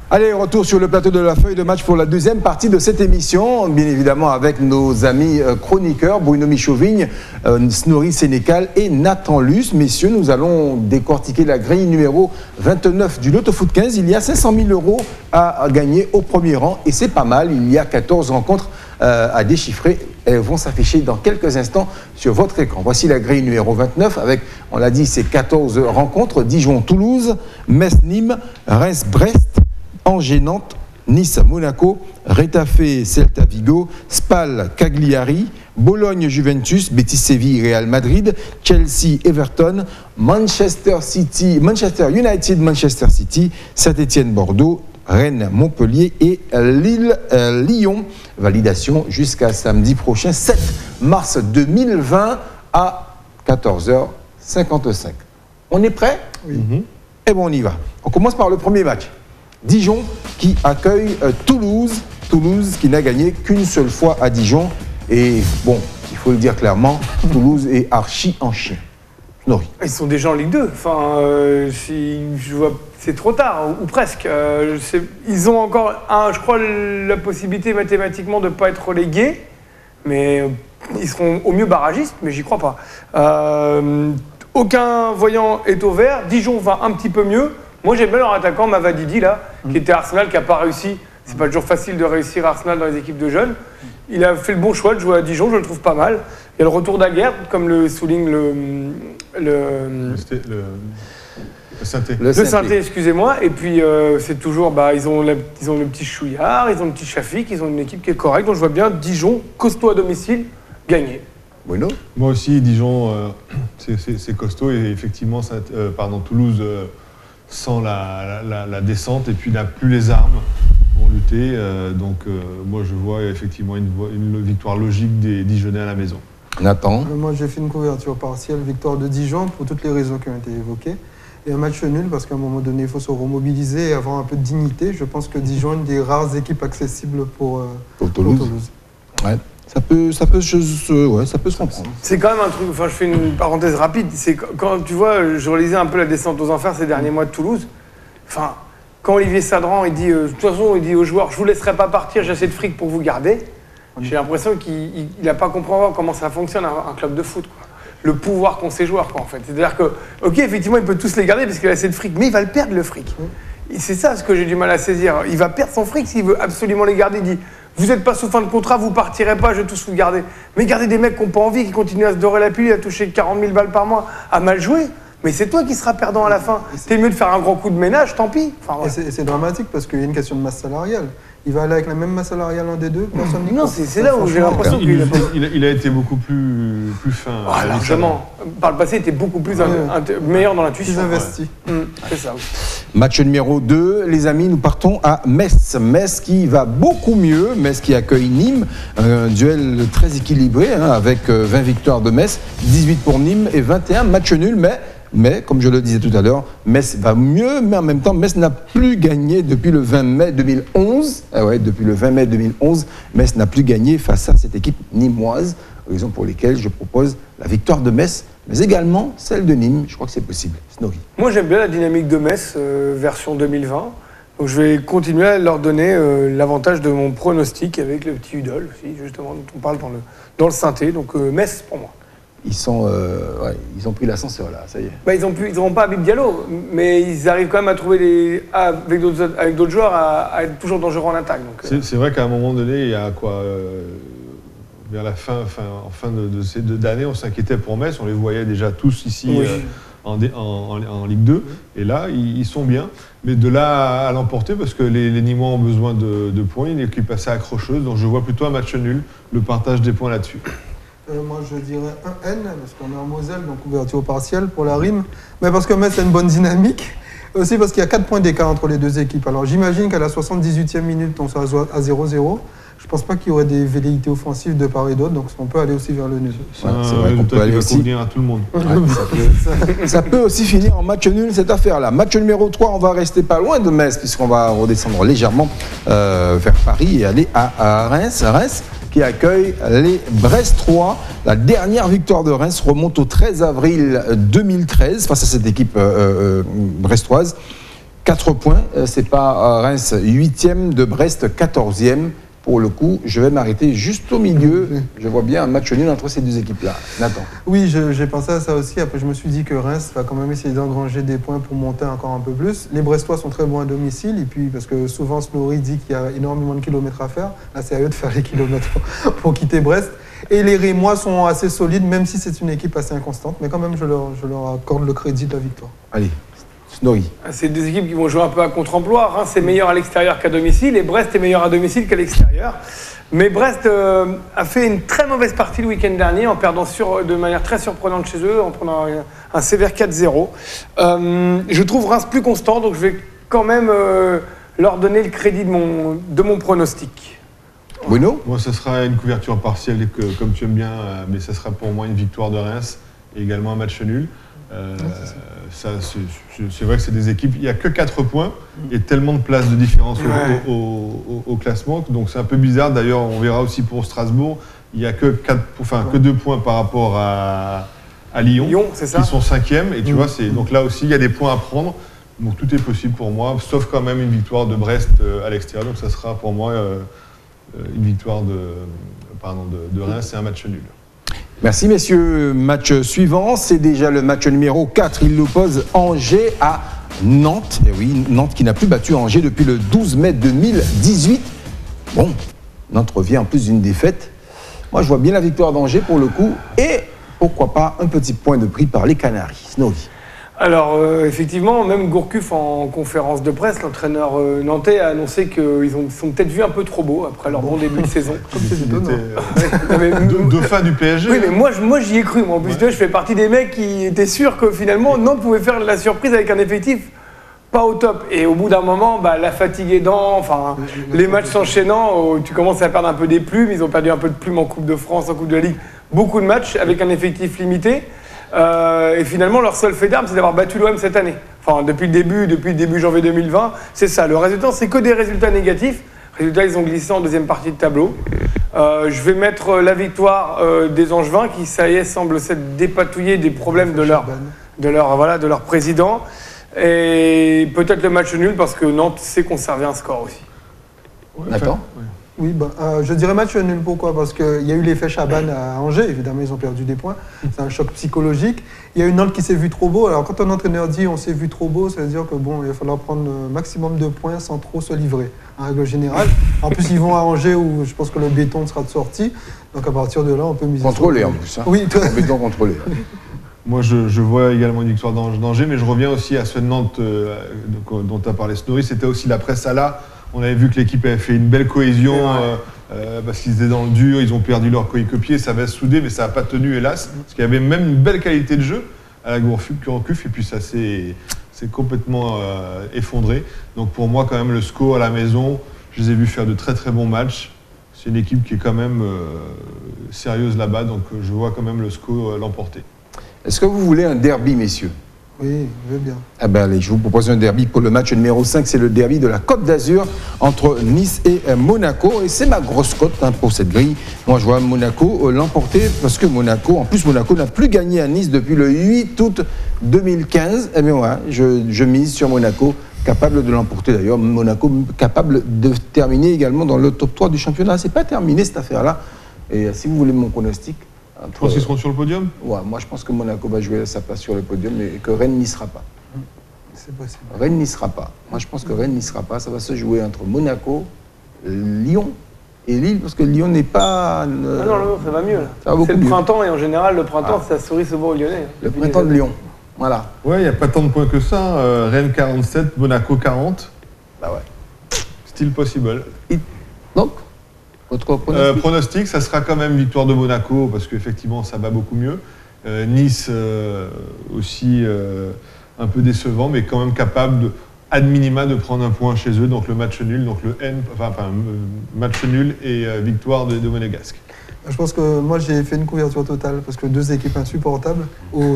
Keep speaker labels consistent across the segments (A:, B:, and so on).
A: Allez, retour sur le plateau de la feuille de match pour la deuxième partie de cette émission, bien évidemment avec nos amis chroniqueurs, Bruno Michauvigne, Snorri Sénécal et Nathan Luce. Messieurs, nous allons décortiquer la grille numéro 29 du Loto Foot 15. Il y a 500 000 € à gagner au premier rang et c'est pas mal. Il y a 14 rencontres à déchiffrer. Elles vont s'afficher dans quelques instants sur votre écran. Voici la grille numéro 29 avec, on l'a dit, ces 14 rencontres. Dijon-Toulouse, Metz-Nîmes, Reims-Brest, Angers-Nantes, Nice-Monaco, Retafe-Celta Vigo, Spal-Cagliari, Bologne-Juventus, Betis-Séville-Real Madrid, Chelsea-Everton, Manchester United-Manchester City, Saint-Étienne-Bordeaux, Rennes-Montpellier et Lille-Lyon. Validation jusqu'à samedi prochain, 7 mars 2020 à 14h55. On est prêt?
B: Oui.
A: Eh bien, on y va. On commence par le premier match. Dijon qui accueille Toulouse. Toulouse qui n'a gagné qu'une seule fois à Dijon. Et bon, il faut le dire clairement, Toulouse est archi en chien. Snorri.
C: Ils sont déjà en Ligue 2. Enfin, je vois, c'est trop tard, ou presque. Ils ont encore, je crois, la possibilité mathématiquement de ne pas être relégués. Mais ils seront au mieux barragistes, mais j'y crois pas. Aucun voyant est au vert. Dijon va un petit peu mieux. Moi, j'aime bien leur attaquant, Mavadidi, là, qui était à Arsenal, qui n'a pas réussi. C'est pas toujours facile de réussir à Arsenal dans les équipes de jeunes. Il a fait le bon choix de jouer à Dijon, je le trouve pas mal. Il y a le retour d'Aguerd, comme le souligne le Sainté, excusez-moi. Et puis, c'est toujours, ils ont le petit Chouillard, ils ont le petit Chafik, ils ont une équipe qui est correcte. Donc, je vois bien Dijon, costaud à domicile, gagner.
A: Bueno.
B: Moi aussi, Dijon, c'est costaud. Et effectivement, Toulouse sent la descente et puis n'a plus les armes pour lutter. Moi, je vois effectivement une victoire logique des Dijonnais à la maison.
A: Nathan.
D: Moi, j'ai fait une couverture partielle, victoire de Dijon, pour toutes les raisons qui ont été évoquées. Et un match nul, parce qu'à un moment donné, il faut se remobiliser et avoir un peu de dignité. Je pense que Dijon est une des rares équipes accessibles pour Toulouse.
A: Ouais. Ça peut se comprendre.
C: C'est quand même un truc, je fais une parenthèse rapide, c'est quand tu vois, je relisais un peu la descente aux enfers ces derniers mois de Toulouse, quand Olivier Sadran, il dit, de toute façon, il dit aux joueurs, je vous laisserai pas partir, j'ai assez de fric pour vous garder, j'ai l'impression qu'il n'a pas compris comment ça fonctionne un club de foot, quoi. Le pouvoir qu'ont ces joueurs, quoi, en fait. C'est-à-dire que, ok, effectivement, il peut tous les garder parce qu'il a assez de fric, mais il va le perdre, le fric. Et c'est ça ce que j'ai du mal à saisir. Il va perdre son fric s'il veut absolument les garder. Il dit, vous n'êtes pas sous fin de contrat, vous partirez pas, je vais tous vous garder. Mais gardez des mecs qui n'ont pas envie, qui continuent à se dorer la pilule, à toucher 40 000 balles par mois, à mal jouer. Mais c'est toi qui seras perdant à la fin. C'est mieux de faire un grand coup de ménage, tant pis.
D: Et c'est dramatique parce qu'il y a une question de masse salariale. Il va aller avec la même masse salariale un des deux, personne n'y
C: Non, c'est là où j'ai l'impression
B: qu'il a été beaucoup plus fin.
C: Largement. Par le passé, il était beaucoup plus meilleur dans l'intuition.
D: Plus investi.
C: C'est ça.
A: Match numéro 2, les amis, nous partons à Metz. Metz qui va beaucoup mieux, Metz qui accueille Nîmes. Un duel très équilibré, avec 20 victoires de Metz, 18 pour Nîmes et 21 matchs nuls, mais, comme je le disais tout à l'heure, Metz va mieux, mais en même temps, Metz n'a plus gagné depuis le 20 mai 2011. Depuis le 20 mai 2011, Metz n'a plus gagné face à cette équipe nîmoise, raison pour lesquelles je propose la victoire de Metz, mais également celle de Nîmes. Je crois que c'est possible. Snorri.
C: Moi, j'aime bien la dynamique de Metz, version 2020. Donc, je vais continuer à leur donner l'avantage de mon pronostic avec le petit Udol, aussi, justement, dont on parle dans le synthé. Donc, Metz, pour moi.
A: Ils ont pris l'ascenseur là, ça y est.
C: Ils n'auront pas Habib Diallo, mais ils arrivent quand même à trouver avec d'autres joueurs à être toujours dangereux en attaque.
B: C'est vrai qu'à un moment donné, il y a vers la fin d'année, on s'inquiétait pour Metz, on les voyait déjà tous ici en Ligue 2, et là, ils sont bien. Mais de là à l'emporter, parce que les Nîmois ont besoin de points, une équipe assez accrocheuse, donc je vois plutôt un match nul, le partage des points là-dessus.
D: Moi, je dirais un N, parce qu'on est en Moselle, donc ouverture partielle pour la rime. Mais parce que Metz a une bonne dynamique. Aussi parce qu'il y a 4 points d'écart entre les deux équipes. Alors, j'imagine qu'à la 78e minute, on sera à 0-0. Je ne pense pas qu'il y aurait des velléités offensives de part et d'autre, donc on peut aller aussi vers le nul.
A: C'est vrai qu'on peut aller aussi
B: convenir à tout le monde.
A: Ça peut aussi finir en match nul, cette affaire-là. Match numéro 3, on va rester pas loin de Metz, puisqu'on va redescendre légèrement vers Paris et aller à Reims. Reims qui accueille les Brestois. La dernière victoire de Reims remonte au 13 avril 2013 face à cette équipe brestoise. 4 points, c'est pas Reims 8e, de Brest 14e. Pour le coup, je vais m'arrêter juste au milieu. Je vois bien un match nul entre ces deux équipes-là. Nathan.
D: Oui, j'ai pensé à ça aussi. Après, je me suis dit que Reims va quand même essayer d'engranger des points pour monter encore un peu plus. Les Brestois sont très bons à domicile. Et puis, parce que souvent, Snorri dit qu'il y a énormément de kilomètres à faire. Là, c'est à eux de faire les kilomètres pour quitter Brest. Et les Rémois sont assez solides, même si c'est une équipe assez inconstante. Mais quand même, je leur accorde le crédit de la victoire.
A: Allez. Snorri.
C: C'est des équipes qui vont jouer un peu à contre-emploi. Reims est meilleur à l'extérieur qu'à domicile et Brest est meilleur à domicile qu'à l'extérieur. Mais Brest a fait une très mauvaise partie le week-end dernier en perdant de manière très surprenante chez eux, en prenant un sévère 4-0. Je trouve Reims plus constant, donc je vais quand même leur donner le crédit de mon pronostic.
A: Bruno ?
B: Moi, ce sera une couverture partielle, comme tu aimes bien, mais ce sera pour moi une victoire de Reims et également un match nul. C'est vrai que c'est des équipes, il n'y a que 4 points et tellement de places de différence au classement, donc c'est un peu bizarre. D'ailleurs, on verra aussi pour Strasbourg, il n'y a que 2 points par rapport à Lyon
C: c'est ça.
B: Qui sont 5e, et tu vois, donc là aussi il y a des points à prendre, donc tout est possible pour moi, sauf quand même une victoire de Brest à l'extérieur, donc ça sera pour moi une victoire de Reims et un match nul.
A: Merci messieurs. Match suivant, c'est déjà le match numéro 4. Il oppose Angers à Nantes. Et oui, Nantes qui n'a plus battu Angers depuis le 12 mai 2018. Bon, Nantes revient en plus d'une défaite. Moi, je vois bien la victoire d'Angers pour le coup. Et pourquoi pas un petit point de prix par les Canaries. Snorri.
C: Alors, effectivement, même Gourcuff en conférence de presse, l'entraîneur nantais a annoncé qu'ils sont peut-être vus un peu trop beaux après leur bon début de saison.
D: Comme c'est étonnant.
B: De fin du PSG.
C: Oui, mais moi j'y ai cru. Moi, en plus, je fais partie des mecs qui étaient sûrs que finalement, Nantes pouvait faire la surprise avec un effectif pas au top. Et au bout d'un moment, la fatigue aidant, les matchs s'enchaînant, tu commences à perdre un peu des plumes. Ils ont perdu un peu de plumes en Coupe de France, en Coupe de la Ligue. Beaucoup de matchs avec un effectif limité. Et finalement, leur seul fait d'armes, c'est d'avoir battu l'OM cette année. Enfin, depuis le début janvier 2020, c'est ça. Le résultat, c'est que des résultats négatifs. Résultat, ils ont glissé en deuxième partie de tableau. Je vais mettre la victoire des Angevins, qui, ça y est, semblent s'être dépatouillés des problèmes de leur président. Et peut-être le match nul, parce que Nantes sait conserver un score aussi.
A: Nathan ?
D: Oui, je dirais match nul. Pourquoi ? Parce qu'il y a eu l'effet Chaban à Angers, évidemment, ils ont perdu des points. C'est un choc psychologique. Il y a une Nantes qui s'est vue trop beau. Alors, quand un entraîneur dit on s'est vu trop beau, ça veut dire que il va falloir prendre un maximum de points sans trop se livrer, en règle générale. En plus, ils vont à Angers où je pense que le béton sera de sortie. Donc, à partir de là, on peut miser.
A: Contrôlé en plus. Hein.
D: Oui,
A: le béton contrôlé.
B: Moi, je vois également une victoire d'Angers, mais je reviens aussi à ce Nantes dont tu as parlé, Snorri. C'était aussi la presse à la. On avait vu que l'équipe avait fait une belle cohésion parce qu'ils étaient dans le dur, ils ont perdu leur coéquipier, ça va se souder, mais ça n'a pas tenu, hélas. Parce qu'il y avait même une belle qualité de jeu à la Gourcuff, et puis ça s'est complètement effondré. Donc pour moi, quand même, le SCO à la maison, je les ai vus faire de très très bons matchs. C'est une équipe qui est quand même sérieuse là-bas, donc je vois quand même le SCO l'emporter. Est-ce
A: que vous voulez un derby, messieurs ?
D: Oui, je veux bien.
A: Allez, je vous propose un derby pour le match numéro 5. C'est le derby de la Côte d'Azur entre Nice et Monaco. Et c'est ma grosse cote pour cette grille. Moi, je vois Monaco l'emporter parce que Monaco n'a plus gagné à Nice depuis le 8 août 2015. Eh bien, ouais, je mise sur Monaco, capable de l'emporter d'ailleurs. Monaco capable de terminer également dans le top 3 du championnat. C'est pas terminé cette affaire-là. Et si vous voulez mon pronostic.
B: Tu penses qu'ils seront sur le podium ?
A: Ouais, moi je pense que Monaco va jouer sa place sur le podium et que Rennes n'y sera pas.
D: C'est possible.
A: Rennes n'y sera pas. Moi je pense que Rennes n'y sera pas. Ça va se jouer entre Monaco, Lyon et Lille, parce que Lyon n'est pas...
C: non, ça va mieux.
A: C'est
C: le printemps, et en général, le printemps, ça sourit souvent aux Lyonnais.
A: Le printemps de Lyon, voilà.
B: Ouais, il n'y a pas tant de points que ça. Rennes 47, Monaco 40.
A: Bah ouais.
B: Still possible.
A: Donc votre
B: pronostic, ça sera quand même victoire de Monaco, parce qu'effectivement, ça va beaucoup mieux. Nice aussi un peu décevant, mais quand même capable, ad minima, de prendre un point chez eux. Donc le match nul, match nul et victoire de Monégasque.
D: Je pense que moi, j'ai fait une couverture totale, parce que deux équipes insupportables, au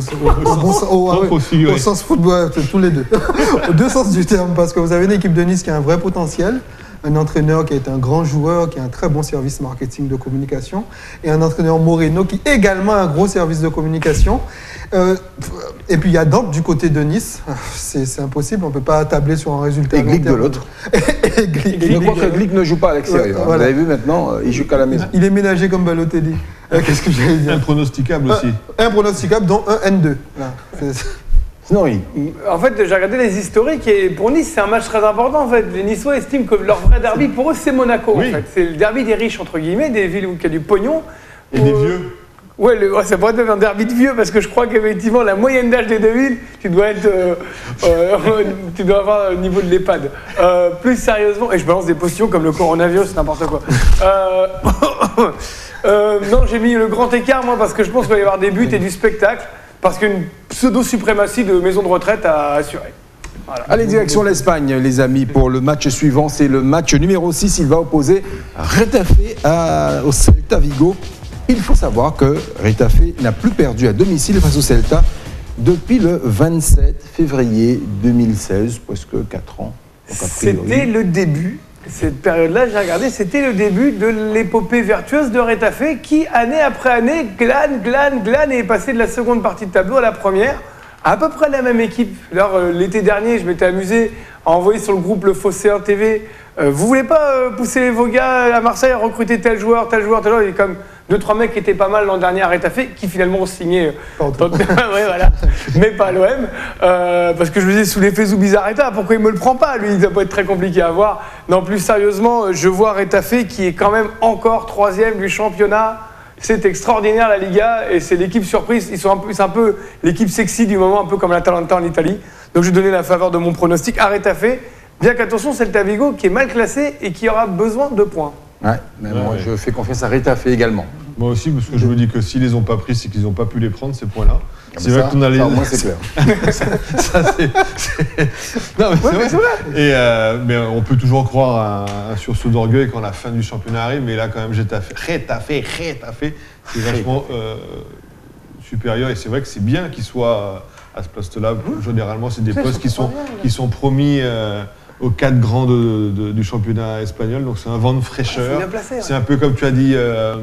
D: sens football, tous les deux. Aux deux sens du terme, parce que vous avez une équipe de Nice qui a un vrai potentiel, un entraîneur qui est un grand joueur, qui a un très bon service marketing de communication, et un entraîneur Moreno qui également a un gros service de communication. Et puis il y a Dante du côté de Nice. C'est impossible, on ne peut pas tabler sur un résultat.
A: Et Glick de l'autre. Je crois que Glick ne joue pas à l'extérieur.
D: Voilà.
A: Vous avez vu maintenant, il joue qu'à la maison.
D: Il est ménagé comme Balotelli. Qu'est-ce que j'allais dire?
B: Impronosticable aussi.
D: Un pronosticable, dont un N2. Voilà.
A: Snorri.
C: En fait, j'ai regardé les historiques et pour Nice, c'est un match très important. En fait, les Niçois estiment que leur vrai derby, pour eux, c'est Monaco.
B: Oui.
C: En fait, c'est le derby des riches entre guillemets, des villes où il y a du pognon.
B: Et des vieux.
C: Ouais, ça pourrait être un derby de vieux parce que je crois qu'effectivement, la moyenne d'âge des deux villes, tu dois avoir le niveau de l'EHPAD. Plus sérieusement, et je balance des postillons comme le coronavirus, c'est n'importe quoi. Non, j'ai mis le grand écart, moi, parce que je pense qu'il va y avoir des buts et du spectacle, parce qu'une pseudo-suprématie de maison de retraite à assurer. Voilà.
A: Allez, direction l'Espagne, les amis, pour le match suivant. C'est le match numéro 6. Il va opposer Retafe au Celta Vigo. Il faut savoir que Retafe n'a plus perdu à domicile face au Celta depuis le 27 février 2016, presque 4 ans. Donc, a priori,
C: C'était le début, cette période-là, j'ai regardé, c'était le début de l'épopée vertueuse de Retafe qui, année après année, glane et est passé de la seconde partie de tableau à la première. À peu près la même équipe. Alors, l'été dernier, je m'étais amusé à envoyer sur le groupe Le Phocéen TV. Vous voulez pas pousser vos gars à Marseille à recruter tel joueur, tel joueur. Il y a comme 2-3 mecs qui étaient pas mal l'an dernier à Retafe, qui finalement ont signé. Ouais, voilà. Mais pas à l'OM. Parce que je me disais, sous l'effet Zubizarreta, pourquoi il me le prend pas, lui? Ça peut être très compliqué à voir. Non, plus sérieusement, je vois Retafe qui est quand même encore 3e du championnat. C'est extraordinaire la Liga et c'est l'équipe surprise. C'est un peu l'équipe sexy du moment, un peu comme l'Atalanta en Italie. Donc je vais donner la faveur de mon pronostic à Retafe. Bien qu'attention, Celta Vigo qui est mal classé et qui aura besoin de points.
A: Ouais, mais moi, je fais confiance à Retafe également.
B: Moi aussi, parce que je me dis que s'ils les ont pas pris, c'est qu'ils n'ont pas pu les prendre, ces points-là. C'est vrai qu'on a les.
A: Ça, au moins, c'est clair.
B: Ça, non, mais c'est vrai. Et, mais on peut toujours croire à un sursaut d'orgueil quand la fin du championnat arrive, mais là, quand même, Retafe, c'est vachement supérieur. Et c'est vrai que c'est bien qu'ils soient à ce poste-là. Généralement, c'est des postes qui sont promis aux 4 grands du championnat espagnol. Donc, c'est un vent de fraîcheur.
C: Placé,
B: c'est un peu comme tu as dit.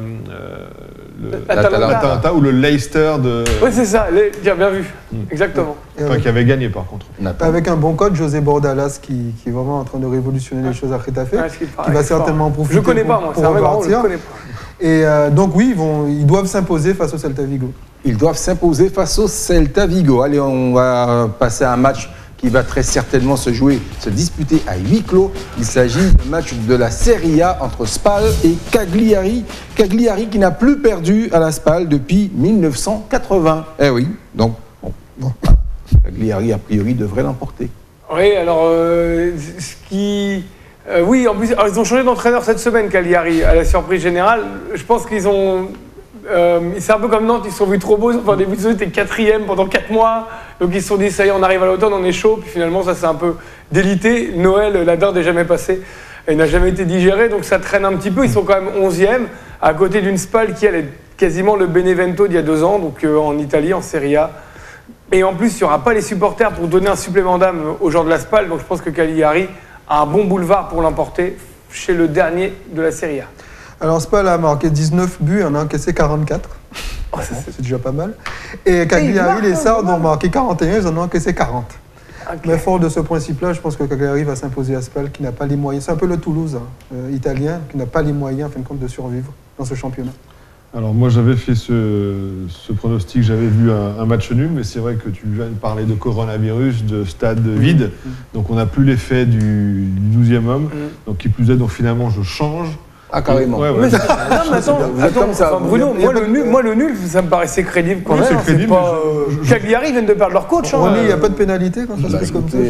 B: L'Atalanta ou le Leicester de.
C: Oui, c'est ça, bien vu. Exactement.
B: Enfin, qui avait gagné par contre.
D: Avec un bon coach, José Bordalas, qui est vraiment en train de révolutionner les choses à Retafe, qui va certainement en profiter.
C: Je ne connais pas, moi, c'est un mec marrant, je ne connais pas.
D: Et donc oui, ils doivent s'imposer face au Celta Vigo.
A: Ils doivent s'imposer face au Celta Vigo. Allez, on va passer à un match qui va très certainement se disputer à huis clos. Il s'agit du match de la Serie A entre Spal et Cagliari. Cagliari qui n'a plus perdu à la Spal depuis 1980. Eh oui, donc bon, Cagliari a priori devrait l'emporter.
C: Oui, alors oui, en plus, ils ont changé d'entraîneur cette semaine, Cagliari, à la surprise générale. Je pense qu'ils ont... c'est un peu comme Nantes, ils se sont vus trop beaux. Enfin, au début de saison, ils étaient 4e pendant 4 mois. Donc ils se sont dit, ça y est, on arrive à l'automne, on est chaud. Puis finalement, ça s'est un peu délité. Noël, la dinde n'est jamais passée. Elle n'a jamais été digérée, donc ça traîne un petit peu. Ils sont quand même 11e, à côté d'une Spal qui, elle, est quasiment le Benevento d'il y a 2 ans, donc en Italie, en Serie A. Et en plus, il n'y aura pas les supporters pour donner un supplément d'âme aux gens de la Spal. Donc je pense que Cagliari a un bon boulevard pour l'emporter chez le dernier de la Serie A.
D: Alors Spal a marqué 19 buts, on a encaissé 44. C'est déjà pas mal. Et Cagliari, les Sardes ont marqué 41, ils en ont encaissé 40. Okay. Mais fort de ce principe-là, je pense que Cagliari va s'imposer à Spal qui n'a pas les moyens. C'est un peu le Toulouse italien qui n'a pas les moyens, en fin de compte, de survivre dans ce championnat.
B: Alors moi j'avais fait ce pronostic, j'avais vu un match nul, mais c'est vrai que tu viens de parler de coronavirus, de stade vide, donc on n'a plus l'effet du 12e homme, donc qui plus est, donc finalement je change.
A: Ah, carrément.
B: Ouais.
C: Mais attends, Bruno, moi le nul, ça me paraissait crédible quand même.
B: C'est crédible.
C: Cagliari viennent de perdre leur coach.
D: Il n'y a pas de pénalité quand ça se passe comme ça.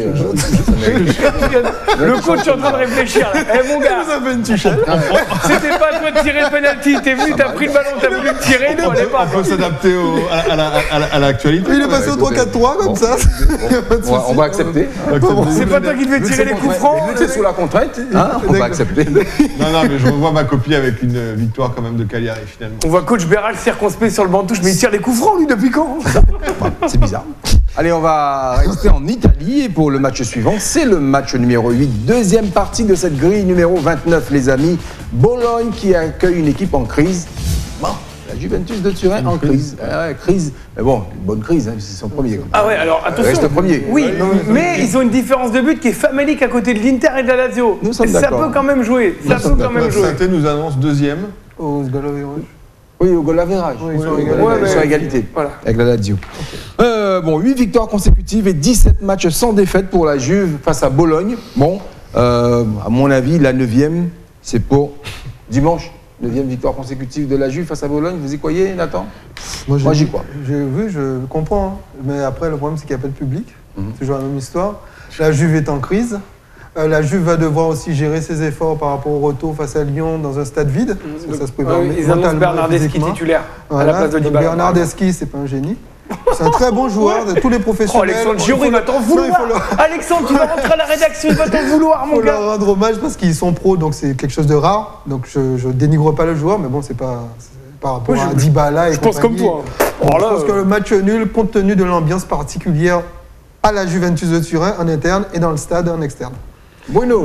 C: Le coach est en train de réfléchir. Eh mon gars, c'était pas à toi de tirer le penalty. T'es venu, t'as pris le ballon, t'as voulu le tirer.
B: On peut s'adapter à l'actualité.
D: Il est passé au 3-4-3 comme ça.
A: On va accepter.
C: C'est pas toi qui devais tirer les coups francs.
A: C'est sous la contrainte. On va accepter.
B: Non, mais je revois ma copie avec une victoire quand même de Cagliari finalement.
C: On voit coach Béral circonspect sur le banc de touche, mais il tire les coups francs lui depuis quand?
A: C'est bizarre. Allez, on va rester en Italie et pour le match suivant, c'est le match numéro 8, deuxième partie de cette grille numéro 29, les amis. Bologne qui accueille une équipe en crise. Bon, la Juventus de Turin en crise. Crise, mais bon, une bonne crise, hein, c'est son premier.
C: Ah ouais, alors attention.
A: Reste premier.
C: Oui, mais ils ont une différence de but qui est famélique à côté de l'Inter et de la Lazio.
A: Nous sommes
C: ça
A: d'accord.
C: peut quand même jouer. Ça peut quand même jouer.
B: Saint-Étienne nous annonce deuxième.
D: Au Sgalovirage.
A: Oui, au goal average.
D: Oui, ils sont
A: Ouais,
D: égalité.
A: ils sont à égalité
C: Voilà.
A: avec la Lazio. Bon, 8 victoires consécutives et 17 matchs sans défaite pour la Juve face à Bologne. Bon, à mon avis, la 9e, c'est pour dimanche. 9e victoire consécutive de la Juve face à Bologne. Vous y croyez, Nathan? Moi, j'y crois.
D: Je comprends. Hein. Mais après, le problème, c'est qu'il n'y a pas de public. C'est toujours la même histoire. La Juve est en crise. La Juve va devoir aussi gérer ses efforts par rapport au retour face à Lyon dans un stade vide. Ça se prépare
C: Ils annoncent Bernardeschi
D: physiquement.
C: titulaire à la
D: Voilà.
C: place de
D: Donc,
C: Dybala.
D: Bernardeschi, c'est pas un génie. C'est un très bon joueur de tous les
C: Oh,
D: professionnels.
C: Alexandre Giroud, il va t'en vouloir. Alexandre, tu vas rentrer à la rédaction, il va t'en vouloir,
D: Il
C: mon
D: faut leur
C: gars.
D: rendre hommage parce qu'ils sont pros, donc c'est quelque chose de rare. Donc je dénigre pas le joueur, mais bon, c'est par rapport à Dybala et
C: Je pense comme
D: compagnie.
C: toi.
D: Bon, je pense que le match nul, compte tenu de l'ambiance particulière à la Juventus de Turin en interne et dans le stade en externe.
A: Bruno.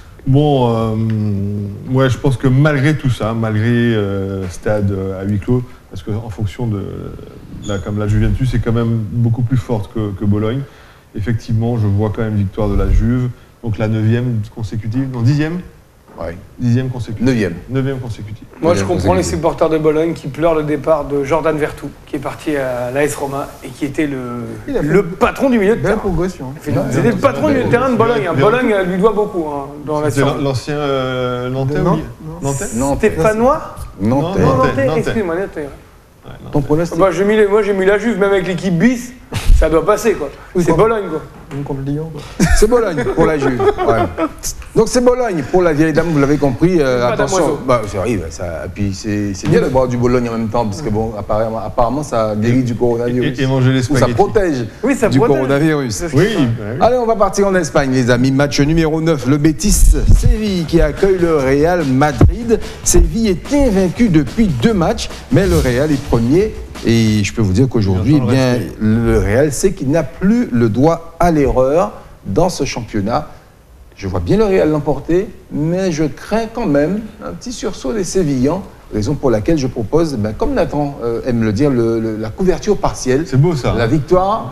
B: Bon, ouais, je pense que malgré tout ça, malgré stade à huis clos, parce qu'en fonction de comme la Juventus est quand même beaucoup plus forte que Bologne, effectivement, je vois quand même victoire de la Juve, donc la 9e consécutive, non 10e.
A: Ouais.
B: 10e consécutive. 9e consécutive.
C: Moi, je comprends les supporters de Bologne qui pleurent le départ de Jordan Vertu, qui est parti à l'AS Roma et qui était le patron du milieu de
D: Belle
C: terrain.
D: progression.
C: C'était le patron du milieu de terrain de Bologne. Bologne lui doit beaucoup dans la
B: C'est
C: science.
B: l'ancien Nantais
D: Non,
B: ou Nantais
C: Stéphanois
A: Nantais.
B: Non,
C: Nantais,
B: Nantais.
C: excuse-moi, Nantais.
B: Ouais, non.
A: Ton pronostic?
C: Moi, j'ai mis la Juve, même avec l'équipe bis, ça doit passer, quoi.
D: Oui,
C: C'est
D: quoi.
C: Bologne, quoi.
D: Contre Lyon.
A: C'est Bologne pour la Juve. Ouais. Donc c'est Bologne pour la vieille dame, vous l'avez compris. Attention,
C: damoiseau.
A: ça arrive. Puis c'est bien de boire du Bologne en même temps, parce que bon, apparemment ça guérit du coronavirus.
B: Et manger les
A: Ou ça
B: spaghettis.
A: protège
C: Oui, ça
A: du
C: protège.
A: coronavirus.
B: Oui,
A: Allez, on va partir en Espagne, les amis. Match numéro 9, le Betis Séville qui accueille le Real Madrid. Séville est invaincu depuis 2 matchs, mais le Real est premier. Et je peux vous dire qu'aujourd'hui,
B: Il entend le
A: le Real sait qu'il n'a plus le droit à l'erreur dans ce championnat. Je vois bien le Real l'emporter, mais je crains quand même un petit sursaut des Sévillans. Raison pour laquelle je propose, comme Nathan aime le dire, la couverture partielle.
B: c'est beau ça.
A: La victoire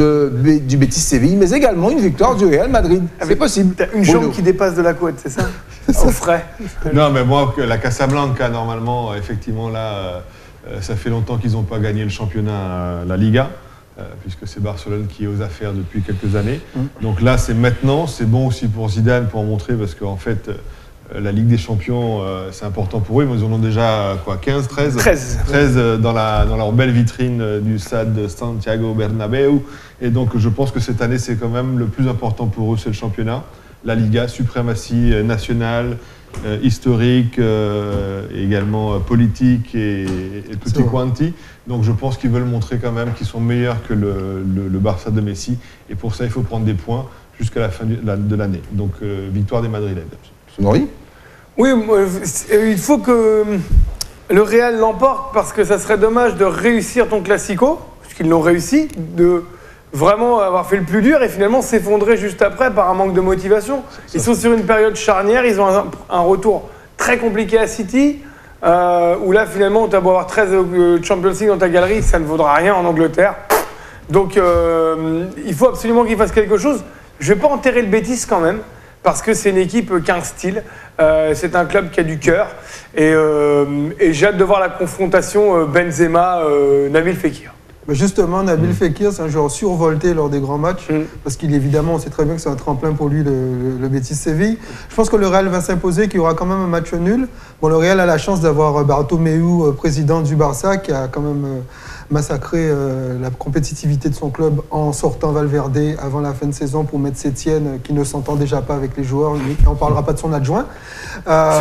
A: du Betis Séville, mais également une victoire du Real Madrid. C'est possible.
C: T'as une
A: Bruno.
C: jambe qui dépasse de la côte, c'est ça Au frais.
B: Non, mais moi, la Casablanca, normalement, effectivement, là, ça fait longtemps qu'ils n'ont pas gagné le championnat, la Liga, puisque c'est Barcelone qui est aux affaires depuis quelques années. Donc là, c'est maintenant, c'est bon aussi pour Zidane pour en montrer, parce qu'en fait, la Ligue des Champions, c'est important pour eux, mais ils en ont déjà, 15, 13 13 dans leur belle vitrine du stade de Santiago Bernabéu. Et donc, je pense que cette année, c'est quand même le plus important pour eux, c'est le championnat. La Liga, suprématie nationale, historique, également politique et tutti quanti. Donc je pense qu'ils veulent montrer quand même qu'ils sont meilleurs que le Barça de Messi. Et pour ça, il faut prendre des points jusqu'à la fin de l'année. Donc victoire des Madrilènes.
A: Sonori ?
C: Oui, il faut que le Real l'emporte parce que ça serait dommage de réussir ton Classico, puisqu'ils l'ont réussi, de vraiment avoir fait le plus dur et finalement s'effondrer juste après par un manque de motivation. Ils sont sur une période charnière, ils ont un retour très compliqué à City, où là finalement tu as beau avoir 13 Champions League dans ta galerie, ça ne vaudra rien en Angleterre. Donc il faut absolument qu'ils fassent quelque chose. Je ne vais pas enterrer le Betis quand même, parce que c'est une équipe qui a un style, c'est un club qui a du cœur, et j'ai hâte de voir la confrontation Benzema-Nabil Fekir.
D: Mais justement, Nabil Fekir, c'est un joueur survolté lors des grands matchs, parce qu'il évidemment, on sait très bien que c'est un tremplin pour lui, le Betis Séville. Je pense que le Real va s'imposer, qu'il y aura quand même un match nul. Bon, le Real a la chance d'avoir Bartomeu, président du Barça, qui a quand même massacré la compétitivité de son club en sortant Valverde avant la fin de saison pour mettre Sétienne, qui ne s'entend déjà pas avec les joueurs, mais on ne parlera pas de son adjoint.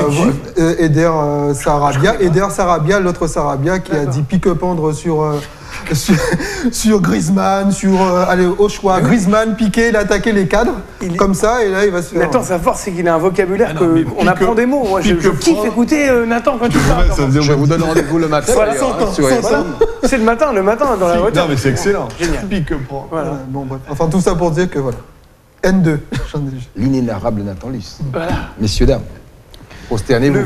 D: Eder Sarabia, l'autre Sarabia, qui a dit pique-pendre sur sur Griezmann, allez, au choix. Griezmann, Piqué, il a attaqué les cadres, comme ça, et là, il va se faire...
C: Nathan, sa force, c'est qu'il a un vocabulaire
B: on
C: apprend des mots. Moi, je kiffe écouter Nathan quand tu parles.
A: Je vous donne rendez-vous le matin.
C: Voilà,
A: d'ailleurs,
C: c'est le matin dans la voiture.
B: Non, mais c'est excellent.
C: Génial.
B: Pique prend.
C: Voilà.
D: Bon, bref. Enfin, tout ça pour dire que voilà. N2.
A: L'inénarrable Nathan Luce.
C: Voilà.
A: Messieurs, dames, prosternez-vous.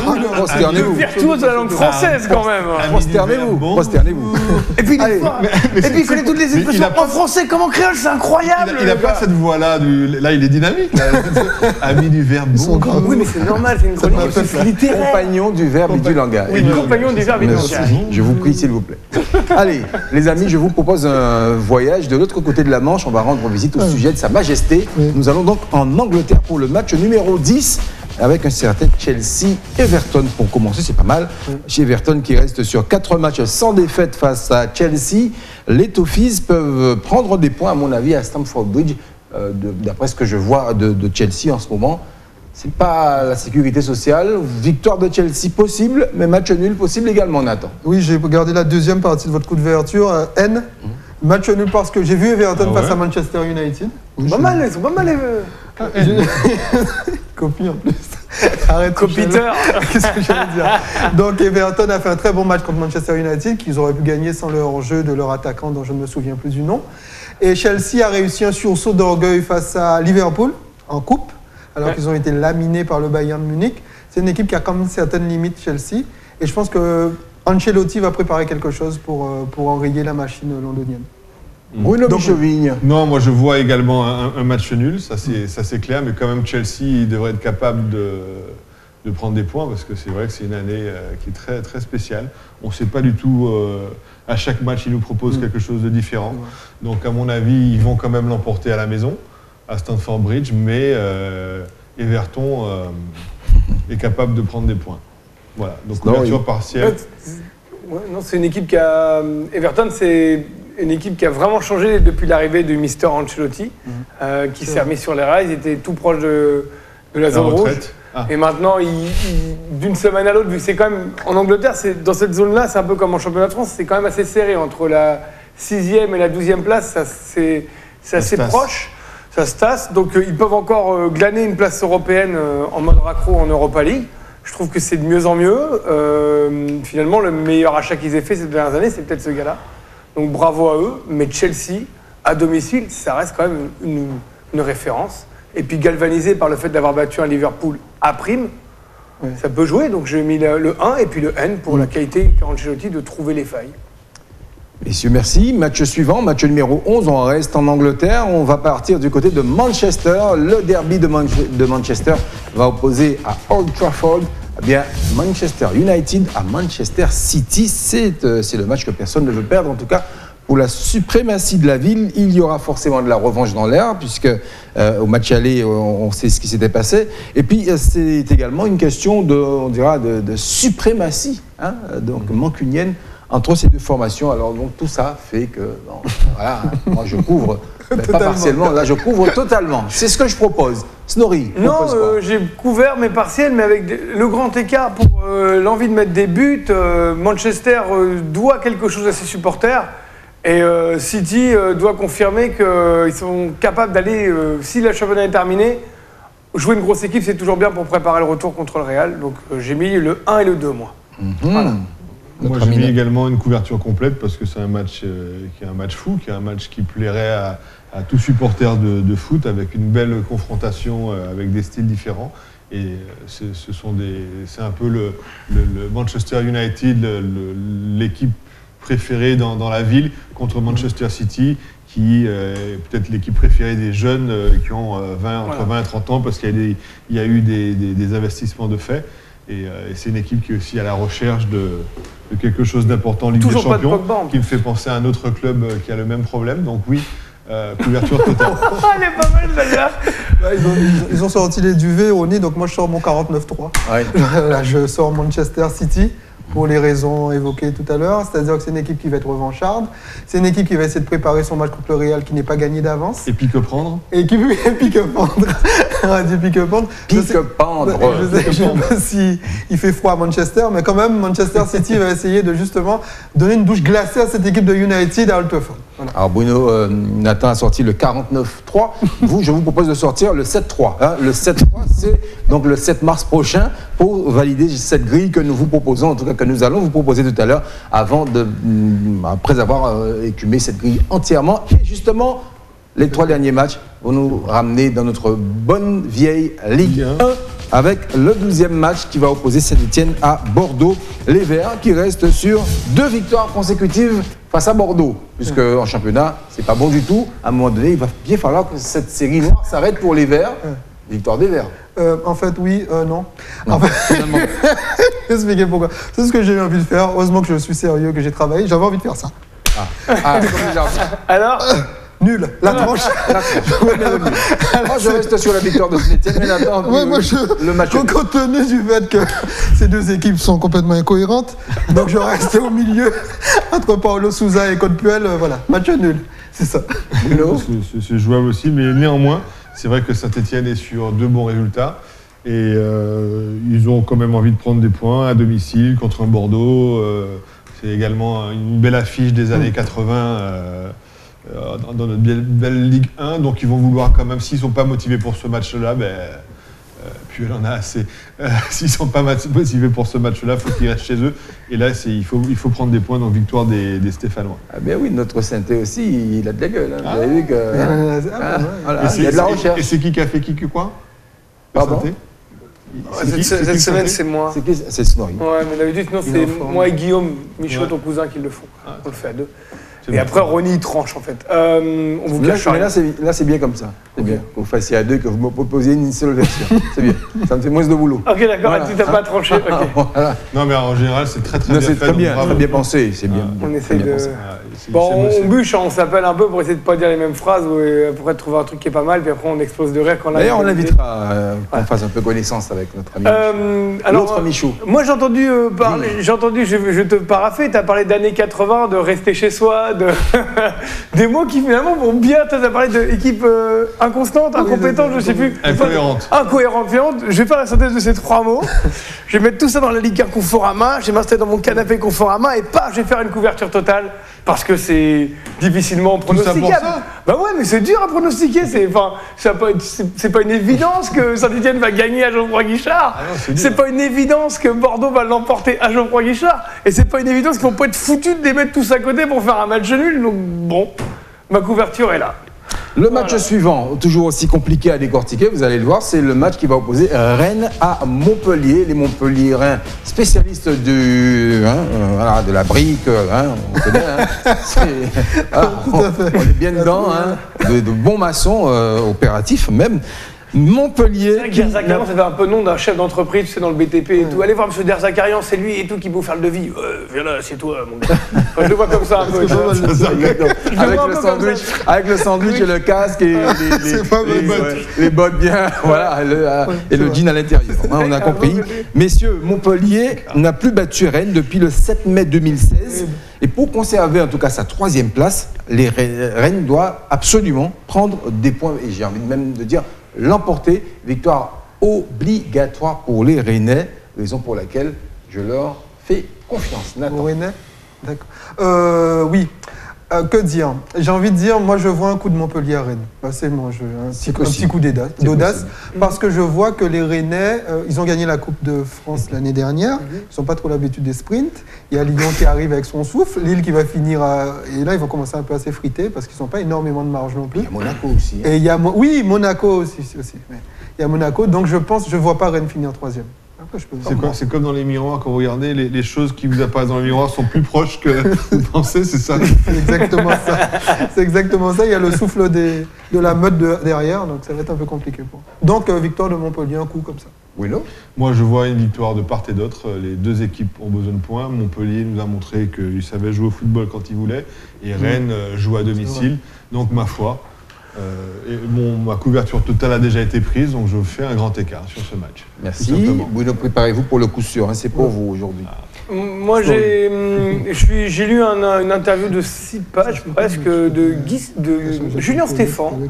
C: Le virtuose de la langue française, quand même.
A: Prosternez-vous.
C: Et puis, il connaît toutes les expressions en français comme en créole, c'est incroyable.
B: Il n'a pas cette voix-là. Là, il est dynamique. Ami du verbe bon.
C: Oui, mais c'est normal, c'est une chronique littéraire.
A: Compagnon du verbe et du langage.
C: Oui, compagnon du verbe et du langage.
A: Je vous prie, s'il vous plaît. Allez, les amis, je vous propose un voyage de l'autre côté de la Manche. On va rendre visite au sujet de Sa Majesté. Nous allons donc en Angleterre pour le match numéro 10. Avec un certain Chelsea-Everton pour commencer, c'est pas mal. Chez Everton qui reste sur 4 matchs sans défaite face à Chelsea, les Toffees peuvent prendre des points, à mon avis, à Stamford Bridge, d'après ce que je vois de Chelsea en ce moment. C'est pas la sécurité sociale. Victoire de Chelsea possible, mais match nul possible également, Nathan.
D: Oui, j'ai regardé la deuxième partie de votre coup d'ouverture, N. Match nul parce que j'ai vu Everton face à Manchester United.
C: Ils sont pas mal les...
D: Copie en plus. Arrête.
C: Copiteur.
D: Qu'est-ce que j'allais dire? Donc Everton a fait un très bon match contre Manchester United, qu'ils auraient pu gagner sans leur jeu de leur attaquant dont je ne me souviens plus du nom. Et Chelsea a réussi un sursaut d'orgueil face à Liverpool en coupe, alors qu'ils ont été laminés par le Bayern Munich. C'est une équipe qui a quand même certaines limites, Chelsea. Et je pense que Ancelotti va préparer quelque chose pour enrayer la machine londonienne.
A: Bruno Michovigne.
B: Non, moi je vois également un match nul, ça c'est clair, mais quand même Chelsea devrait être capable de prendre des points parce que c'est vrai que c'est une année qui est très, très spéciale. On ne sait pas du tout, à chaque match ils nous proposent quelque chose de différent. Donc à mon avis, ils vont quand même l'emporter à la maison, à Stamford Bridge, mais Everton est capable de prendre des points. Voilà, donc couverture partielle.
C: Non, c'est une équipe qui a... Everton, c'est une équipe qui a vraiment changé depuis l'arrivée du Mister Ancelotti, qui s'est remis sur les rails. Ils étaient tout proches de la zone rouge. Et maintenant, d'une semaine à l'autre, vu que c'est quand même... En Angleterre, dans cette zone-là, c'est un peu comme en championnat de France, c'est quand même assez serré. Entre la 6e et la 12e place, c'est assez proche. Ça se tasse. Donc, ils peuvent encore glaner une place européenne en mode raccro en Europa League. Je trouve que c'est de mieux en mieux. Finalement, le meilleur achat qu'ils aient fait ces dernières années, c'est peut-être ce gars-là. Donc bravo à eux. Mais Chelsea, à domicile, ça reste quand même une référence. Et puis galvanisé par le fait d'avoir battu un Liverpool à prime, ça peut jouer. Donc j'ai mis le 1 et puis le N pour la qualité qu'a Ancelotti de trouver les failles.
A: Messieurs, merci. Match suivant, match numéro 11. On reste en Angleterre. On va partir du côté de Manchester. Le derby de Manchester va opposer à Old Trafford Manchester United à Manchester City. C'est le match que personne ne veut perdre. En tout cas, pour la suprématie de la ville, il y aura forcément de la revanche dans l'air, puisque au match aller, on sait ce qui s'était passé. Et puis, c'est également une question de suprématie, donc mancunienne, entre ces deux formations. Alors, donc, tout ça fait que, voilà, moi, je couvre, pas partiellement, là, je couvre totalement. C'est ce que je propose. Snorri,
C: non, j'ai couvert mes partiels, mais avec le grand écart pour l'envie de mettre des buts. Manchester doit quelque chose à ses supporters. Et City doit confirmer qu'ils sont capables d'aller, si le championnat est terminé, jouer une grosse équipe, c'est toujours bien pour préparer le retour contre le Real. Donc j'ai mis le 1 et le 2, moi. Voilà.
B: Moi, j'ai mis également une couverture complète parce que c'est un match qui est un match fou, qui est un match qui plairait à tout supporter de foot, avec une belle confrontation avec des styles différents. Et c'est un peu le Manchester United, l'équipe préférée dans la ville contre Manchester City, qui est peut-être l'équipe préférée des jeunes qui ont entre 20 et 30 ans, parce qu'il y a eu des investissements de fait. Et c'est une équipe qui est aussi à la recherche de quelque chose d'important en Ligue des Champions, qui me fait penser à un autre club qui a le même problème. Donc oui, couverture totale.
C: Elle est pas mal, celle-là.
D: Ils ont sorti les duvets au nez, donc moi je sors mon 49-3. Ouais. Là, je sors Manchester City pour les raisons évoquées tout à l'heure. C'est-à-dire que c'est une équipe qui va être revancharde. C'est une équipe qui va essayer de préparer son match contre le Real qui n'est pas gagné d'avance.
B: Et puis que prendre.
D: Et puis que prendre. Radio Pique-Pendre.
A: Pique-Pendre.
D: Je sais pas si il fait froid à Manchester, mais quand même, Manchester City va essayer de justement donner une douche glacée à cette équipe de United à Old Trafford. Voilà.
A: Alors Bruno, Nathan a sorti le 49-3. Vous, je vous propose de sortir le 7-3. Hein. Le 7-3, c'est donc le 7 mars prochain pour valider cette grille que nous vous proposons, en tout cas que nous allons vous proposer tout à l'heure, après avoir écumé cette grille entièrement. Et justement, les 3 derniers matchs vont nous ramener dans notre bonne vieille Ligue 1 avec le 12e match qui va opposer Saint-Etienne à Bordeaux. Les Verts qui restent sur 2 victoires consécutives face à Bordeaux, puisque en championnat, c'est pas bon du tout. À un moment donné, il va bien falloir que cette série noire s'arrête pour les Verts. Victoire des Verts.
D: En fait, oui, non. En fait, je vais expliquer pourquoi. C'est ce que j'ai eu envie de faire. Heureusement que je suis sérieux, que j'ai travaillé. J'avais envie de faire ça.
C: Alors
D: nul, la tranche.
A: Moi, je reste sur la victoire de Saint-Etienne, mais Nathan, le match.
D: Compte tenu du fait que ces 2 équipes sont complètement incohérentes, donc je reste au milieu entre Paulo Sousa et Claude Puel. Voilà, match nul, c'est ça.
B: C'est jouable aussi, mais néanmoins, c'est vrai que Saint-Etienne est sur 2 bons résultats. Et ils ont quand même envie de prendre des points à domicile contre un Bordeaux. C'est également une belle affiche des années 80 dans notre belle Ligue 1. Donc ils vont vouloir quand même, s'ils ne sont pas motivés pour ce match-là, puis elle en a assez. S'ils ne sont pas motivés pour ce match-là, il faut qu'ils restent chez eux. Et là, il faut prendre des points, donc victoire des Stéphanois.
A: Ah ben oui, notre Sainté aussi, il a de la gueule. Hein. Vous avez vu que... voilà, il y a de la recherche.
B: Et c'est qui a fait qui quoi?
A: Pardon?
C: Cette semaine, c'est moi.
A: C'est Snorri.
C: Ouais, mais d'habitude, non, c'est moi et Guillaume Michaud, ton cousin, qui le font. On le fait à 2. Et après, Ronny, il tranche, en fait. On vous cache rien.
A: Là, c'est bien comme ça. C'est bien. Que vous fassiez à 2, que vous me proposiez une seule version. C'est bien. Ça me fait moins de boulot.
C: Ok, d'accord. Voilà. Tu t'as pas tranché. Okay.
B: Voilà. Non, mais en général, c'est très bien fait.
A: C'est très bien pensé. C'est bien.
C: On essaie de... Bon, on bûche, on s'appelle un peu pour essayer de ne pas dire les mêmes phrases, pour trouver un truc qui est pas mal, puis après on explose de rire quand
A: D'ailleurs, on l'invitera qu'on fasse un peu connaissance avec notre ami l'autre Michaud.
C: Moi, j'ai entendu parler, je vais te parapher, tu as parlé d'années 80, de rester chez soi, des mots qui finalement vont bien. Tu as parlé d'équipe inconstante, incompétente, je sais plus.
B: Incohérente.
C: Incohérente. Je vais faire la synthèse de ces 3 mots. Je vais mettre tout ça dans la Ligue 1 Conforama, je vais m'installer dans mon canapé Conforama et paf, je vais faire une couverture totale. Parce que c'est difficilement pronosticable. Bah ouais, mais c'est dur à pronostiquer. C'est pas une évidence que Saint-Etienne va gagner à Geoffroy Guichard. C'est pas une évidence que Bordeaux va l'emporter à Geoffroy Guichard. Et c'est pas une évidence qu'ils vont pas être foutus de les mettre tous à côté pour faire un match nul. Donc bon, ma couverture est là.
A: Le match suivant, toujours aussi compliqué à décortiquer, vous allez le voir, c'est le match qui va opposer Rennes à Montpellier. Les Montpelliérains, spécialistes de la brique, on connaît, on est bien dedans, de bons maçons opératifs même. Montpellier.
C: Derzakarian, ça fait un peu nom d'un chef d'entreprise, tu sais, dans le BTP et tout. Allez voir M. Derzakarian, c'est lui et tout qui peut vous faire le devis. Viens là, c'est toi, mon gars. Enfin, je le vois comme ça un peu.
A: Avec le sandwich et le casque et les bottes bien, voilà, et le jean à l'intérieur. On a compris. Messieurs, Montpellier n'a plus battu Rennes depuis le 7 mai 2016. Et pour conserver en tout cas sa 3e place, Rennes doit absolument prendre des points, et j'ai envie même de dire l'emporter. Victoire obligatoire pour les Rennais, raison pour laquelle je leur fais confiance.
D: Nathan. Rennais, d'accord. Oui. Que dire? J'ai envie de dire, moi je vois un coup de Montpellier à Rennes. C'est bon, un petit coup d'audace. Parce que je vois que les Rennais, ils ont gagné la Coupe de France l'année dernière. Ils n'ont pas trop l'habitude des sprints. Il y a Lyon qui arrive avec son souffle. Lille qui va finir et là, ils vont commencer un peu à s'effriter parce qu'ils n'ont pas énormément de marge non plus.
A: Il y a Monaco aussi.
D: Et il y a Monaco aussi. Il y a Monaco. Donc je ne vois pas Rennes finir 3e.
B: C'est comme dans les miroirs, quand vous regardez, les choses qui vous apparaissent dans le miroir sont plus proches que vous pensez, c'est ça?
D: C'est exactement ça. C'est exactement ça. Il y a le souffle de la meute derrière, donc ça va être un peu compliqué pour. Donc victoire de Montpellier, un coup comme ça.
A: Oui, non?
B: Moi, je vois une victoire de part et d'autre. Les 2 équipes ont besoin de points. Montpellier nous a montré qu'il savait jouer au football quand il voulait, et Rennes joue à domicile. Donc ma foi. Ma couverture totale a déjà été prise, donc je fais un grand écart sur ce match.
A: Merci. Bruno, préparez-vous pour le coup sûr, c'est pour vous aujourd'hui.
C: Moi, j'ai lu une interview de 6 pages presque de Julien Stéphan.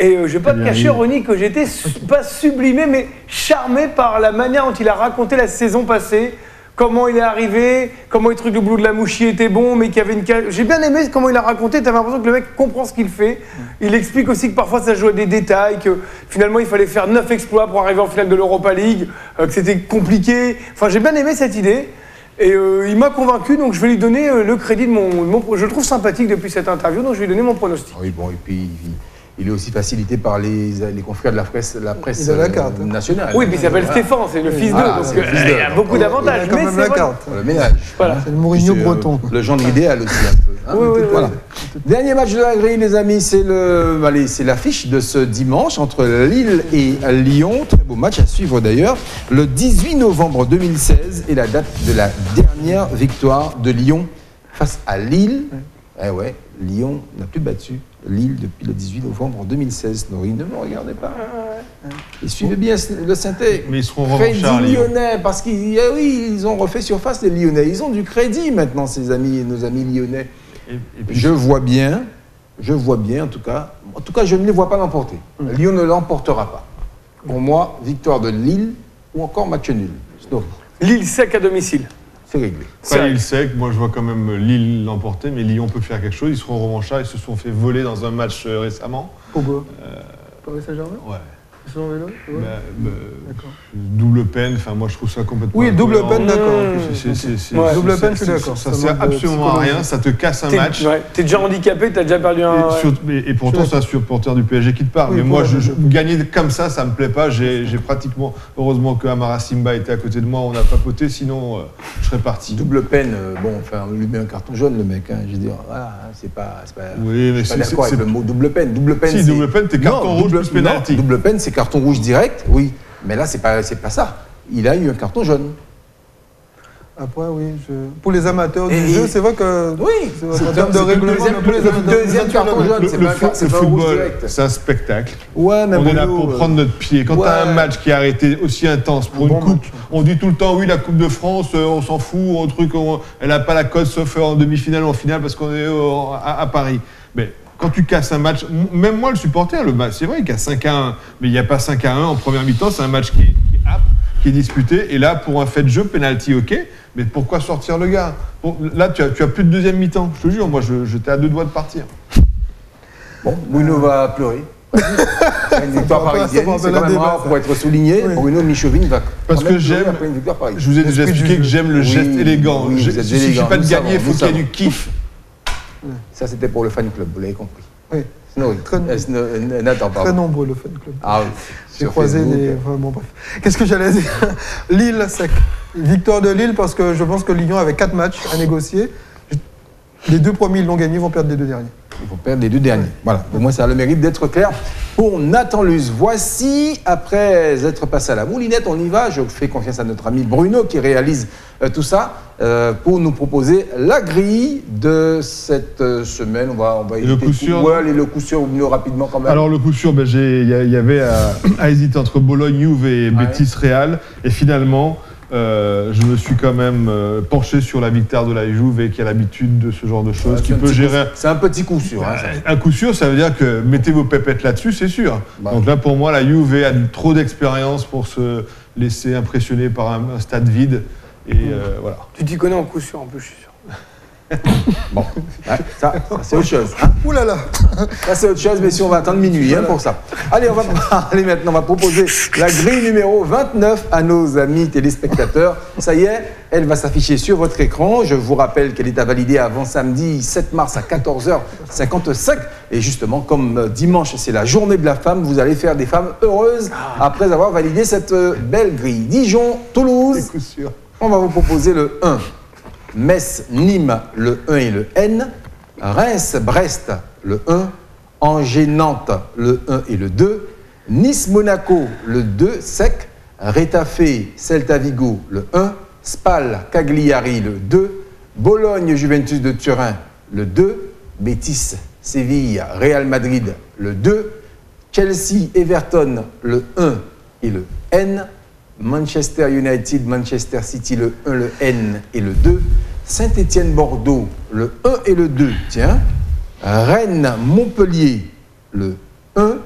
C: Et je vais pas te
B: Bien
C: cacher,
B: dit.
C: Ronny, que j'étais pas sublimé, mais charmé par la manière dont il a raconté la saison passée, comment il est arrivé, comment les trucs de boulot de la Mouchie étaient bons, mais qu'il y avait une... J'ai bien aimé comment il a raconté, t'avais l'impression que le mec comprend ce qu'il fait. Il explique aussi que parfois ça joue à des détails, que finalement il fallait faire 9 exploits pour arriver en finale de l'Europa League, que c'était compliqué. Enfin, j'ai bien aimé cette idée. Et il m'a convaincu, donc je vais lui donner le crédit de mon... Je le trouve sympathique depuis cette interview, donc je vais lui donner mon pronostic.
A: Oui, bon, et puis il est aussi facilité par les confrères de la presse
D: Il a la carte, hein.
A: nationale.
C: Oui, puis il s'appelle Stéphane, c'est le fils d'eux,
A: Voilà,
C: donc
A: c'est le fils
C: il
A: d'eux.
C: y a beaucoup
A: Il a
C: d'avantages.
D: quand
C: Mais
D: même
C: c'est
D: la
C: vrai.
D: carte.
A: Pour le ménage.
C: Voilà.
D: C'est le Mourinho
A: C'est,
D: breton.
A: le genre idéal aussi un peu. hein.
C: Oui, oui,
A: Voilà.
C: oui.
A: Dernier match de la grille, les amis, c'est l'affiche de ce dimanche entre Lille et Lyon. Très beau match à suivre d'ailleurs. Le 18 novembre 2016 est la date de la dernière victoire de Lyon face à Lille. Eh ouais, Lyon n'a plus battu Lille depuis le 18 novembre 2016. Nori, ne me regardez pas. Et suivez bien le synthé.
B: Mais ils seront
A: Crédit
B: revanchards, Lyon.
A: lyonnais, parce qu'ils ont refait surface les Lyonnais. Ils ont du crédit maintenant, nos amis lyonnais.
B: Et puis,
A: Je vois bien, en tout cas, je ne les vois pas l'emporter. Lyon ne l'emportera pas. Pour moi, victoire de Lille ou encore match nul. Snorri,
C: Lille sec à domicile.
A: c'est réglé.
B: pas Lille sec, moi je vois quand même Lille l'emporter, mais Lyon peut faire quelque chose. Ils seront revanchards, ils se sont fait voler dans un match récemment.
D: Pourquoi Paris Saint-Germain
B: Ouais.
D: D'accord.
B: Double peine, enfin moi je trouve ça complètement.
D: Oui, double
B: incohérent.
D: peine, d'accord.
C: Ouais.
D: Double peine, je suis d'accord.
B: Ça
D: Ça
B: sert
D: manque de
B: absolument à
D: psychologie.
B: rien, ça te casse un match.
C: T'es déjà handicapé, t'as déjà perdu un.
B: Et pourtant, c'est un supporter du PSG qui te parle.
D: Oui,
B: mais moi,
D: voilà,
B: gagner comme ça me plaît pas. J'ai pratiquement, heureusement que Amara Simba était à côté de moi, on a papoté, sinon je serais parti.
A: Double peine, on lui met un carton jaune, le mec. Hein, je veux dire, voilà, c'est pas.
B: Oui, mais
A: je suis pas d'accord avec le mot double peine. Double peine,
B: Si,
A: c'est-
B: double peine, t'es carton
A: Non,
B: rouge
A: double-
B: plus penalty.
A: non, double peine, c'est carton rouge direct, oui. Mais là, c'est pas ça. Il a eu un carton jaune.
D: Après, oui. Pour les amateurs du
A: Et-
D: jeu, c'est vrai que.
A: Oui,
D: C'est vrai, en termes de règlement, mais pour les amateurs.
A: deuxième carton jaune, c'est pas un rouge
B: football,
A: direct.
B: c'est un spectacle.
A: Ouais, mais
B: On est là
A: Bruno,
B: pour prendre notre pied. Quand
A: ouais.
B: t'as un match qui est arrêté aussi intense pour
D: Un
B: une
D: bon
B: coupe,
D: match.
B: on dit tout le temps oui, la Coupe de France, on s'en fout, elle n'a pas la cote sauf en demi-finale ou en finale parce qu'on est à Paris. Mais quand tu casses un match, même moi le supporter, le match, c'est vrai, il casse 5-1, mais il n'y a pas 5-1 en première mi-temps, c'est un match qui est âpre, qui est disputé, et là pour un fait de jeu, penalty ok, mais pourquoi sortir le gars? Bon, là tu as plus de deuxième mi-temps, je te jure, moi j'étais à 2 doigts de partir.
A: Bon, Bruno va pleurer. Une victoire
D: Ça va
A: parisienne,
D: pas
A: c'est
D: la
A: quand même
D: débat,
A: rare
D: ça.
A: pour être souligné.
D: Oui.
A: Bruno Michauvin va
B: Parce
A: quand même
B: que
A: pleurer
B: j'aime-
A: après une victoire parisienne.
B: Je vous ai déjà
D: L'esprit du
B: expliqué que
D: jeu.
B: j'aime le
A: Oui,
B: geste élégant.
A: oui,
B: Il
A: vous êtes
B: suffit
A: élégant,
B: pas de
A: nous
B: gagner, il
A: savons,
B: faut
A: nous
B: qu'il y ait
A: savons.
B: du kiff.
A: Ça, c'était pour le fan club, vous l'avez compris.
D: Oui,
A: Snorri.
D: Très-
A: Nathan,
D: très
A: pardon.
D: nombreux le fan club.
A: Ah oui.
D: J'ai
A: Sur
D: croisé
A: Facebook.
D: les. Enfin, bon, bref. Qu'est-ce que j'allais dire Lille sec. Victoire de Lille parce que je pense que Lyon avait 4 matchs à négocier. Les 2 premiers, ils l'ont gagné, ils vont perdre les 2 derniers.
A: Ils vont perdre les 2 derniers. Voilà. Au moins, ça a le mérite d'être clair. Pour Nathan Luce, voici, après être passé à la moulinette, on y va. Je fais confiance à notre ami Bruno qui réalise tout ça pour nous proposer la grille de cette semaine. On va
B: Et le
A: éviter
B: coup
A: tout.
B: sûr,
A: Ouais, et le coup sûr, Bruno, rapidement quand même.
B: Alors le coup sûr, il y avait à hésiter entre Bologne, Juve et Betis Real. Et finalement, je me suis quand même penché sur la victoire de la Juve qui a l'habitude de ce genre de choses,
A: Ouais,
B: qui
A: c'est un
B: peut
A: petit
B: gérer.
A: coup- C'est un petit coup sûr. Hein, ça.
B: Un coup sûr, ça veut dire que mettez vos pépettes là-dessus, c'est sûr.
A: Bah.
B: Donc là, pour moi, la Juve a trop d'expérience pour se laisser impressionner par un stade vide. Et voilà.
C: Tu t'y connais en coup sûr, en plus, je suis sûr.
A: Bon, ouais, ça c'est autre chose. Hein.
D: Ouh là là
A: Ça, c'est autre chose, mais si on va attendre minuit hein, pour ça. Allez, on va parler maintenant, on va proposer la grille numéro 29 à nos amis téléspectateurs. Ça y est, elle va s'afficher sur votre écran. Je vous rappelle qu'elle est à valider avant samedi 7 mars à 14h55. Et justement, comme dimanche, c'est la journée de la femme, vous allez faire des femmes heureuses après avoir validé cette belle grille. Dijon, Toulouse,
B: Coup sûr.
A: on va vous proposer le 1. Metz, Nîmes, le 1 et le N. Reims, Brest, le 1. Angers, Nantes, le 1 et le 2. Nice, Monaco, le 2, sec. Rétafé, Celta Vigo, le 1. Spal, Cagliari, le 2. Bologne, Juventus de Turin, le 2. Betis, Séville, Real Madrid, le 2. Chelsea, Everton, le 1 et le N. Manchester United, Manchester City, le 1, le N et le 2. Saint-Étienne, Bordeaux, le 1 et le 2, tiens. Rennes, Montpellier, le 1.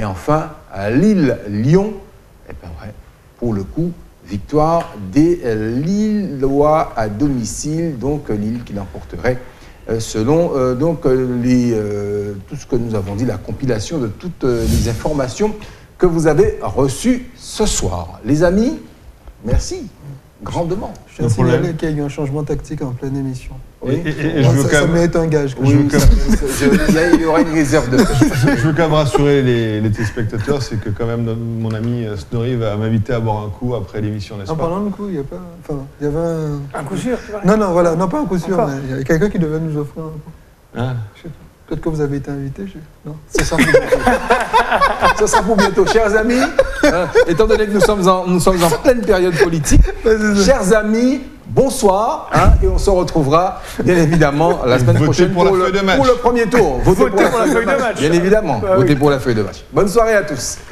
A: Et enfin, à Lille-Lyon, eh ben ouais, pour le coup, victoire des Lillois à domicile, donc Lille qui l'emporterait selon tout ce que nous avons dit, la compilation de toutes les informations que vous avez reçues ce soir. Les amis, merci grandement.
D: Je tiens à signaler qu'il y a eu un changement tactique en pleine émission.
A: Oui.
B: Et je veux
D: ça mérite un gage.
A: Oui, il y aura une réserve de
B: Je veux quand même rassurer les téléspectateurs, c'est que quand même mon ami Snorri va m'inviter à boire un coup après l'émission, n'est-ce
D: En
B: pas?
D: parlant de coup, il y a pas. Enfin, il y avait
C: Un coup sûr, tu vois.
D: Non, voilà, non pas un coup sûr,
C: Encore.
D: mais il y a quelqu'un qui devait nous offrir un coup.
B: Hein?
D: Je sais pas. Peut-être que vous avez été invité. Non.
A: Ce sera pour bientôt. Ce sera pour bientôt. Chers amis, étant donné que nous sommes en pleine période politique, chers amis, bonsoir, et on se retrouvera bien évidemment la semaine
B: Votez
A: prochaine
B: pour la feuille de match.
A: pour le premier tour. Votez pour la feuille de match. Bien évidemment,
C: Ah,
A: votez
C: oui.
A: pour la feuille de match. Bonne soirée à tous.